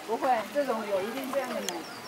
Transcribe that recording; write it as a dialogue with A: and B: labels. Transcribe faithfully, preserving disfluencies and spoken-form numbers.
A: 不会，这种有一定这样的美。